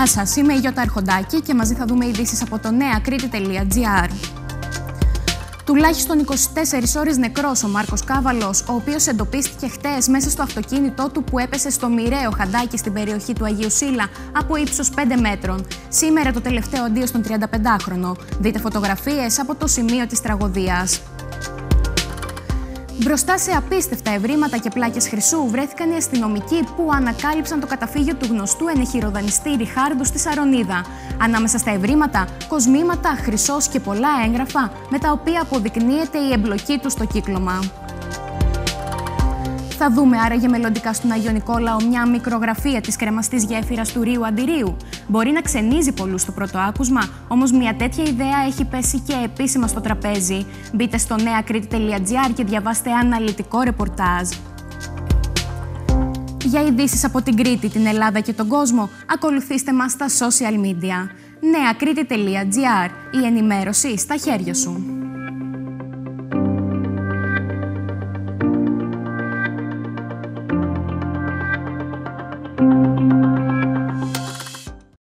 Γεια σας, είμαι η Γιώτα Αρχοντάκη και μαζί θα δούμε ειδήσεις από το neakritti.gr. Τουλάχιστον 24 ώρες νεκρός ο Μάρκος Κάβαλος, ο οποίος εντοπίστηκε χτες μέσα στο αυτοκίνητό του που έπεσε στο μοιραίο Χαντάκι στην περιοχή του Αγίου Σίλα από ύψος 5 μέτρων. Σήμερα το τελευταίο αντίο στον 35χρονο. Δείτε φωτογραφίες από το σημείο της τραγωδίας. Μπροστά σε απίστευτα ευρήματα και πλάκες χρυσού βρέθηκαν οι αστυνομικοί που ανακάλυψαν το καταφύγιο του γνωστού ενεχειροδανιστή Ριχάρντου στη Σαρονίδα. Ανάμεσα στα ευρήματα, κοσμήματα, χρυσός και πολλά έγγραφα, με τα οποία αποδεικνύεται η εμπλοκή του στο κύκλωμα. Θα δούμε άραγε μελλοντικά στον Άγιο Νικόλαο μια μικρογραφία της κρεμαστής γέφυρας του Ρίου Αντιρίου. Μπορεί να ξενίζει πολλούς στο πρώτο άκουσμα, όμως μια τέτοια ιδέα έχει πέσει και επίσημα στο τραπέζι. Μπείτε στο neakritti.gr και διαβάστε αναλυτικό ρεπορτάζ. Για ειδήσεις από την Κρήτη, την Ελλάδα και τον κόσμο, ακολουθήστε μας στα social media. neakritti.gr, η ενημέρωση στα χέρια σου.